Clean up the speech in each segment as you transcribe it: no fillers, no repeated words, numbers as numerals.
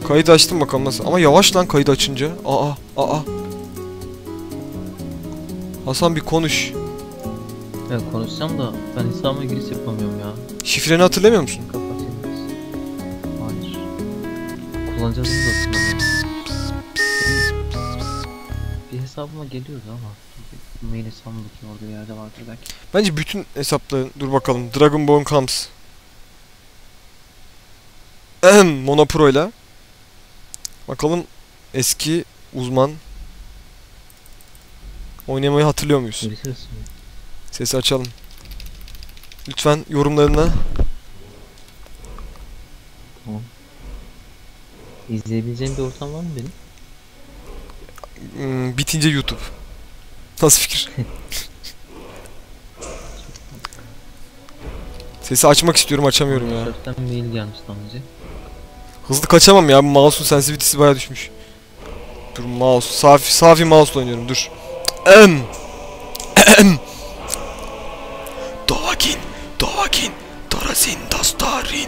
Kayıt açtım bakalım nasıl. Ama yavaş lan kayıt açınca. Aa. Hasan bir konuş. Ya konuşacağım da ben hesabıma giriş yapamıyorum ya. Şifreni hatırlamıyor musun? Kapatayım biraz. Hayır. Kullanıcı adımı da hatırlamıyorum. Bir hesabıma geliyordu ama. Mail hesabımdaki orada bir yerde vardır belki. Bence bütün hesapların... Dur bakalım. Dragonborn Camps. Monopro'yla. Bakalım eski uzman. Oynamayı hatırlıyor muyuz? Birisi mi? Sesi açalım. Lütfen yorumlarına. Tamam. İzleyebileceğim bir ortam var mı benim? Bitince YouTube. Nasıl fikir? Sesi açmak istiyorum, açamıyorum ya. Microsoft'tan mail gelmiş daha önce. Hızlı kaçamam ya. Mouse'un sensitivity'si bayağı düşmüş. Dur mouse. Safi mouse'la oynuyorum. Dur. Dovakin. Dorazin dastarin.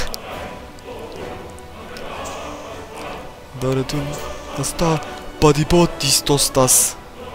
Doradun dasta bodybotis dostas.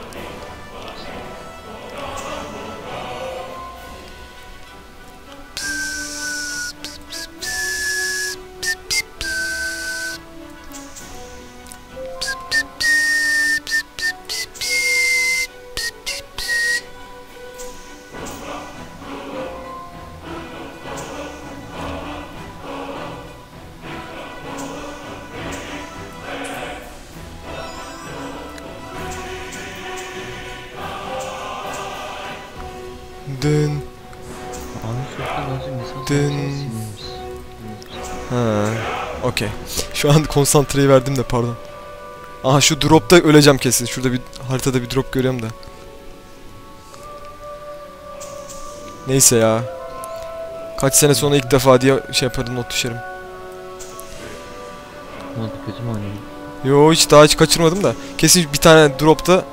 Dın. Ha, okey. Şu an konsantreyi verdim de pardon. Aha şu dropta öleceğim kesin. Şurada bir haritada bir drop görüyorum da. Neyse ya. Kaç sene sonra ilk defa diye şey yapardım, not düşerim. Ne oldu, kötü mü oynadın? Yo hiç kaçırmadım da. Kesin bir tane dropta.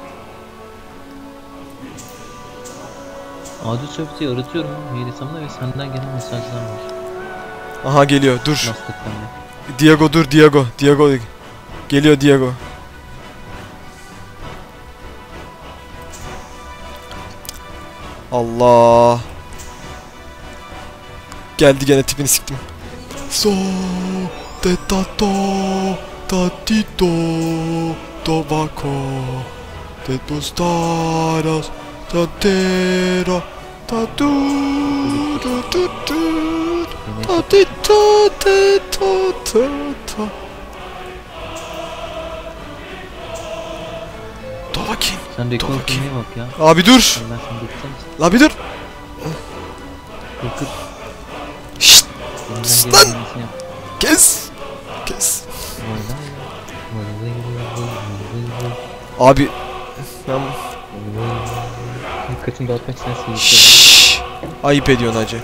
Audio Soft'u aratıyorum mail hesabımda ve senden gelen mesajlar var. Aha geliyor dur. Lastikten de. Diego dur Diego. Geliyor Diego. Allah. Geldi gene, tipini siktim. So de tato tatito tobacco de tus taras tatera tatu tatito de to. Dovakin. Sen rekor okumaya bak ya. Abi dur. Ben seni geçeceğim. Abi dur. Dur. Şşt. Elimden Lan. gelen iyisini yap. Kes. Vay Abi. Ben... Dikkatini dağıtmak için sen Şşş. Ayıp ediyorsun hacı.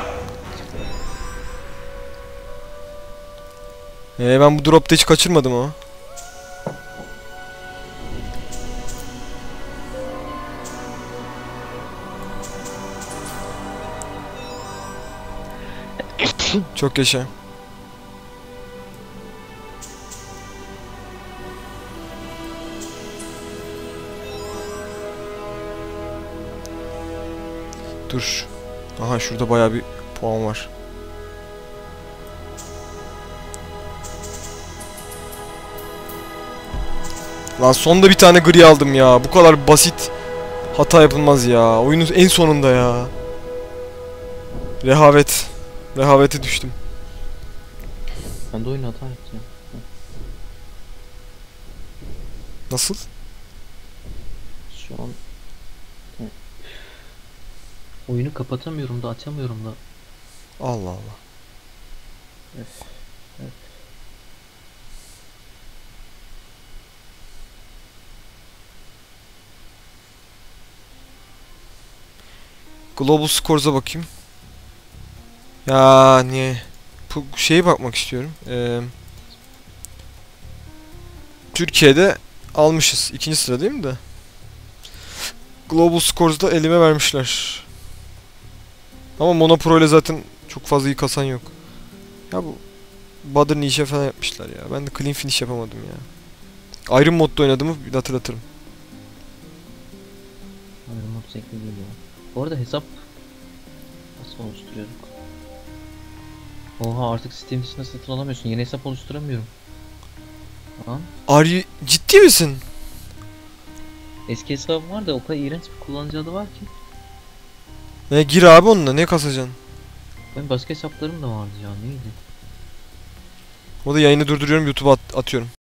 Ben bu dropta hiç kaçırmadım ama. Çok yaşa. Dur. Aha şurada bayağı bir puan var. Lan sonda bir tane gri aldım ya. Bu kadar basit hata yapılmaz ya. Oyunun en sonunda ya. Rehavete düştüm. Ben de oyunu hata yaptım. Nasıl? Şu an oyunu kapatamıyorum da açamıyorum da. Allah Allah. Evet. Global Scores'a bakayım. Ya niye? Bu şeye bakmak istiyorum. Türkiye'de almışız. 2. sıra değil mi de? Global Scores'da elime vermişler. Ama Monopro ile zaten çok fazla iyi kasan yok. Ya bu Butter Niche falan yapmışlar ya. Ben de Clean Finish yapamadım ya. Iron Mode'da oynadığımı bir de hatırlatırım. Hayır, mod zevkli değil ya. Bu arada hesap nasıl oluşturuyorduk? Oha, artık Steam dışında satın alamıyorsun. Yeni hesap oluşturamıyorum. Lan Ciddi misin? eski hesabım var da o kadar iğrenç bir kullanıcı adı var ki. Ne gir abi onunla, ne kasacaksın? Benim başka hesaplarım da vardı ya, neydi? O da yayını durduruyorum, YouTube'a atıyorum.